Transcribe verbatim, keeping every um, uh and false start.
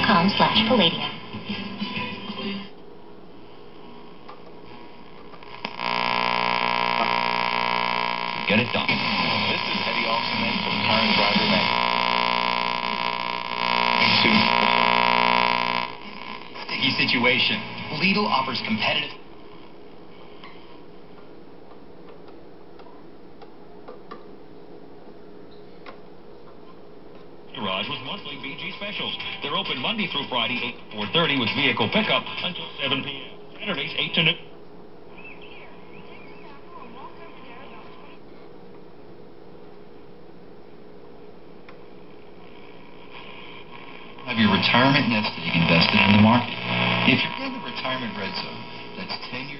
com slash palladium. Get it done. This is Eddie Austin from Car and Driver Magazine. Sticky situation. Lidl offers competitive... Garage with monthly B G specials. They're open Monday through Friday, eight to four thirty with vehicle pickup until seven p m Saturdays, eight to noon. Have your retirement nest egg invested in the market. If you're in the retirement red zone, that's ten years.